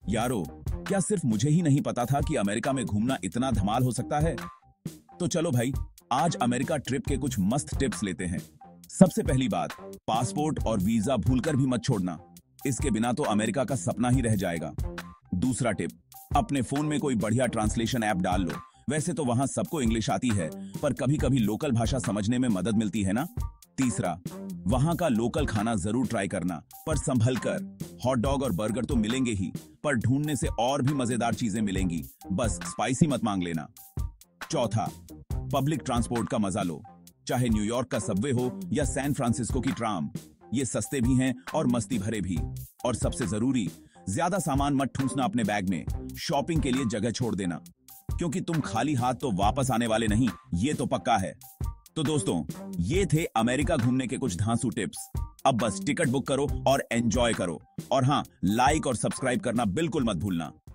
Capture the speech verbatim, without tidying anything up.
यारो, क्या सिर्फ मुझे ही नहीं पता था कि अमेरिका में घूमना इतना धमाल हो सकता है? तो चलो भाई, आज अमेरिका ट्रिप के कुछ मस्त टिप्स लेते हैं। सबसे पहली बात, पासपोर्ट और वीजा भूलकर भी मत छोड़ना। इसके बिना तो अमेरिका का सपना ही रह जाएगा। दूसरा टिप, अपने फोन में कोई बढ़िया ट्रांसलेशन ऐप डाल लो। वैसे तो वहां सबको इंग्लिश आती है, पर कभी कभी लोकल भाषा समझने में मदद मिलती है ना। तीसरा, वहां का लोकल खाना जरूर ट्राई करना, पर संभल कर। हॉट डॉग और बर्गर तो मिलेंगे ही, पर ढूंढने से और भी मजेदार चीजें मिलेंगी, बस स्पाइसी मत मांग लेना। चौथा, पब्लिक ट्रांसपोर्ट का मजा लो। चाहे न्यूयॉर्क का सबवे हो या सैन फ्रांसिस्को की ट्राम, ये सस्ते भी हैं और मस्ती भरे भी। और सबसे जरूरी, ज्यादा सामान मत ठूंसना अपने बैग में। शॉपिंग के लिए जगह छोड़ देना, क्योंकि तुम खाली हाथ तो वापस आने वाले नहीं, ये तो पक्का है। तो दोस्तों, ये थे अमेरिका घूमने के कुछ धांसू टिप्स। अब बस टिकट बुक करो और एंजॉय करो। और हाँ, लाइक और सब्सक्राइब करना बिल्कुल मत भूलना।